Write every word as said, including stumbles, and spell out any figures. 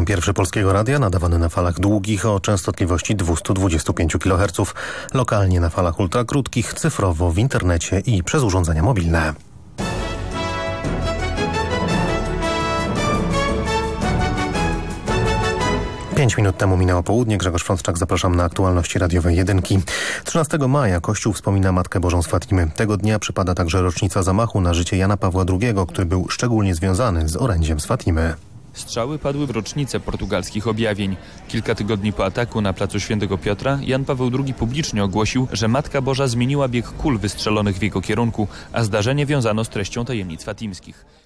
Pierwszy Polskiego Radia, nadawany na falach długich o częstotliwości dwieście dwadzieścia pięć kiloherców, lokalnie na falach ultrakrótkich, cyfrowo w internecie i przez urządzenia mobilne. Pięć minut temu minęło południe. Grzegorz Frądczak, zapraszam na aktualności radiowej jedynki. trzynastego maja Kościół wspomina Matkę Bożą z Fatimy. Tego dnia przypada także rocznica zamachu na życie Jana Pawła drugiego, który był szczególnie związany z orędziem z Fatimy. Strzały padły w rocznicę portugalskich objawień. Kilka tygodni po ataku na placu Świętego Piotra Jan Paweł drugi publicznie ogłosił, że Matka Boża zmieniła bieg kul wystrzelonych w jego kierunku, a zdarzenie wiązano z treścią tajemnic fatimskich.